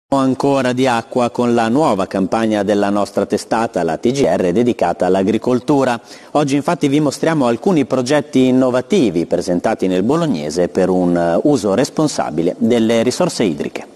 Ancora di acqua con la nuova campagna della nostra testata, la TGR, dedicata all'agricoltura. Oggi infatti vi mostriamo alcuni progetti innovativi presentati nel Bolognese per un uso responsabile delle risorse idriche.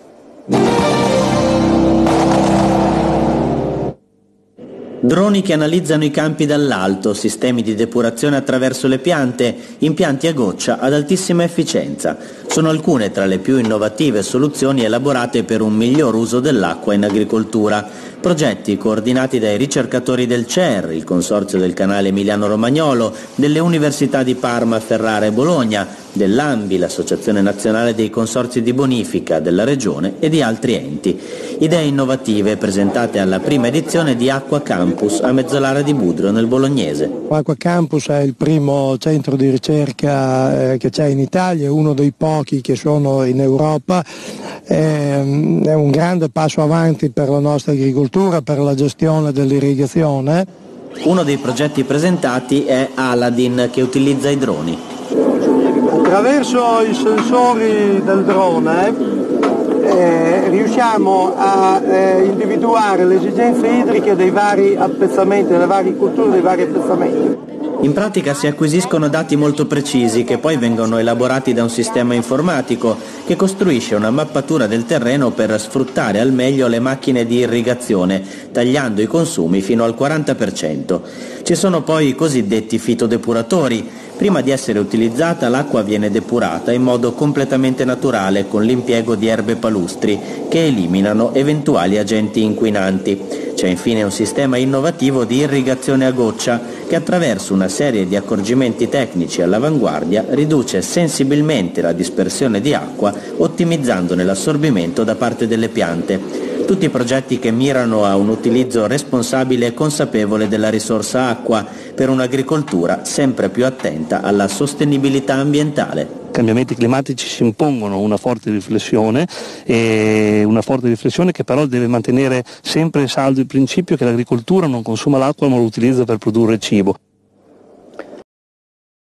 Droni che analizzano i campi dall'alto, sistemi di depurazione attraverso le piante, impianti a goccia ad altissima efficienza. Sono alcune tra le più innovative soluzioni elaborate per un miglior uso dell'acqua in agricoltura. Progetti coordinati dai ricercatori del CER, il Consorzio del Canale Emiliano-Romagnolo, delle Università di Parma, Ferrara e Bologna, dell'ANBI, l'Associazione Nazionale dei Consorzi di Bonifica, della Regione e di altri enti. Idee innovative presentate alla prima edizione di Acqua Campus a Mezzolara di Budrio, nel Bolognese. Acqua Campus è il primo centro di ricerca che c'è in Italia, è uno dei pochi che sono in Europa. È un grande passo avanti per la nostra agricoltura, per la gestione dell'irrigazione. Uno dei progetti presentati è Aladin, che utilizza i droni. Attraverso i sensori del drone riusciamo a individuare le esigenze idriche dei vari appezzamenti, delle varie culture, dei vari appezzamenti. In pratica si acquisiscono dati molto precisi che poi vengono elaborati da un sistema informatico che costruisce una mappatura del terreno per sfruttare al meglio le macchine di irrigazione, tagliando i consumi fino al 40%. Ci sono poi i cosiddetti fitodepuratori. Prima di essere utilizzata l'acqua viene depurata in modo completamente naturale con l'impiego di erbe palustri che eliminano eventuali agenti inquinanti. C'è infine un sistema innovativo di irrigazione a goccia che attraverso una serie di accorgimenti tecnici all'avanguardia riduce sensibilmente la dispersione di acqua, ottimizzandone l'assorbimento da parte delle piante. Tutti progetti che mirano a un utilizzo responsabile e consapevole della risorsa acqua per un'agricoltura sempre più attenta alla sostenibilità ambientale. I cambiamenti climatici ci impongono una forte riflessione che però deve mantenere sempre saldo il principio che l'agricoltura non consuma l'acqua ma lo utilizza per produrre cibo.